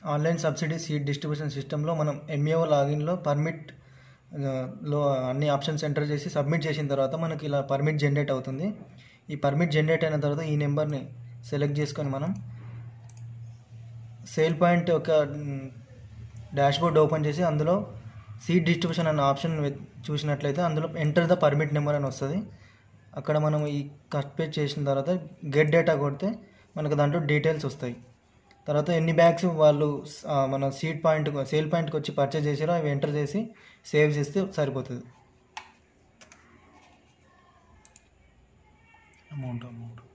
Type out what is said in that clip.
Online subsidy seed distribution సిస్టంలో మనం MAO లాగిన్లో permit లో అన్ని ఆప్షన్స్ ఎంటర్ చేసి సబ్మిట్ చేసిన తర్వాత మనకి ఇలా పర్మిట్ జనరేట్ అవుతుంది. ఈ పర్మిట్ జనరేట్ అయిన తర్వాత ఈ నెంబర్ని సెలెక్ట్ చేసుకొని మనం సేల్ పాయింట్ ఒక డాష్బోర్డ్ ఓపెన్ చేసి అందులో సీడ్ డిస్ట్రిబ్యూషన్ అన్న ఆప్షన్ చూసినట్లయితే అందులో ఎంటర్ ద పర్మిట్ నెంబర్ అని వస్తుంది. అక్కడ మనం ఈ కట్ పేజ్ చేసిన తర్వాత గెట్ డేటా కొడితే మనకు దాంట్లో డీటెయిల్స్ వస్తాయి. తర్వాత ఎన్ని బ్యాగ్స్ వాళ్ళు మన సేల్ పాయింట్కి వచ్చి పర్చేజ్ చేసారో అవి ఎంటర్ చేసి సేవ్ చేస్తే సరిపోతుంది. అమౌంట్